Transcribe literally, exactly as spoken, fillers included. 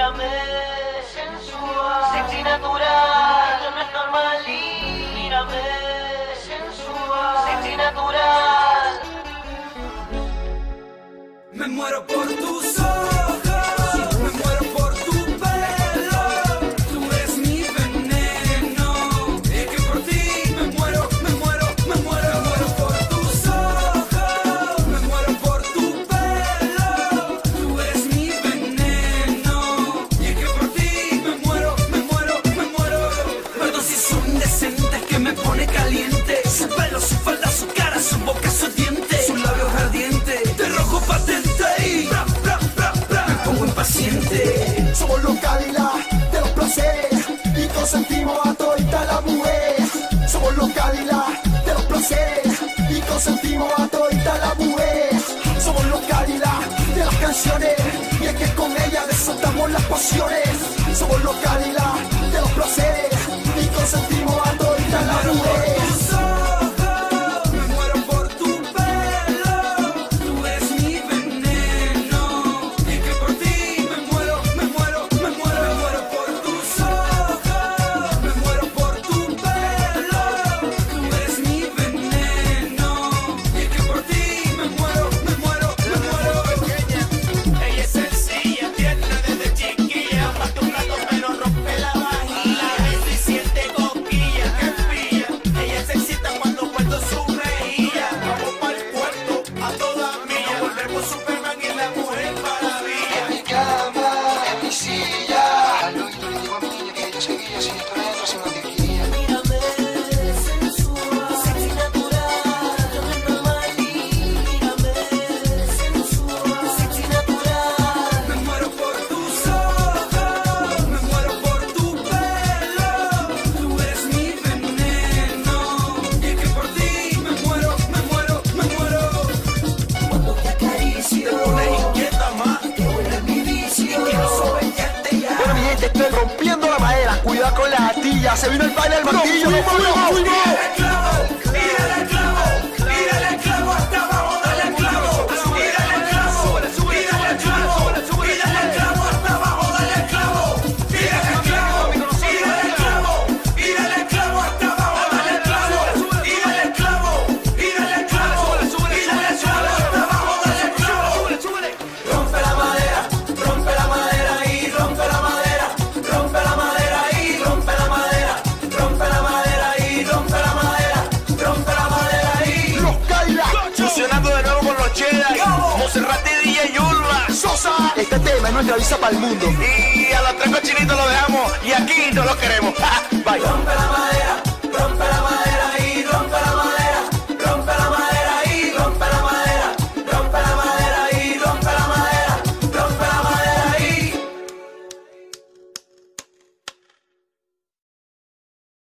Mírame, sensual, sexy natural, esto no es normal. Y mírame, sensual, sexy natural. Me muero por tus ojos, me muero por tu pelo. Tú eres mi veneno, es que por ti me muero, me muero, me muero. Me muero por tus ojos, me muero por tu pelo. Tú eres mi veneno, y es que por ti me muero, me muero, me muero. Perdón si son indecentes, que me pone caliente. Su pelo, su falda, su cara, su boca, su diente, sus labios ardientes, de rojo patente. Bra, bra, bra, bra. Me pongo impaciente. Somos los Cadillac de los placeres y consentimos a todita la mujer. Somos los Cadillac de los placeres y consentimos a todita la mujer. Somos los Cadillac de las canciones y es que con ellas desatamos las pasiones. Somos los Cadillac de los placeres y consentimos a todita la mujer. Estoy rompiendo la madera, cuidado con las astillas, se vino el baile del martillo, no fuimos, fuimos. Monserrate D J Yulma Sosa. Este tema es nuestra visa para el mundo. Y a los tres cochinitos lo dejamos y aquí no lo queremos. Bye.